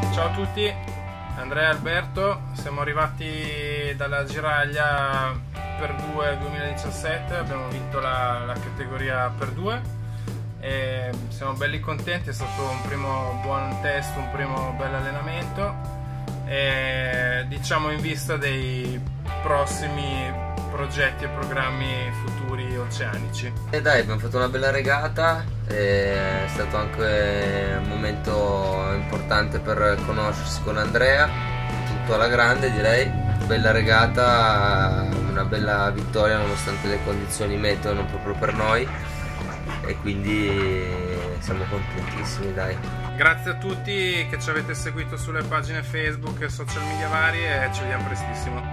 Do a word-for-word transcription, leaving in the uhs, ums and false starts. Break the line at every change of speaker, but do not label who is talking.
Ciao a tutti, Andrea e Alberto, siamo arrivati dalla Giraglia per due duemiladiciassette, abbiamo vinto la, la categoria per due e siamo belli contenti, è stato un primo buon test, un primo bel allenamento e diciamo in vista dei prossimi progetti e programmi futuri oceanici.
E dai, abbiamo fatto una bella regata, è stato anche un momento importante per conoscersi con Andrea, tutto alla grande direi, bella regata, una bella vittoria nonostante le condizioni meteo non proprio per noi e quindi siamo contentissimi, dai.
Grazie a tutti che ci avete seguito sulle pagine Facebook e social media varie e ci vediamo prestissimo.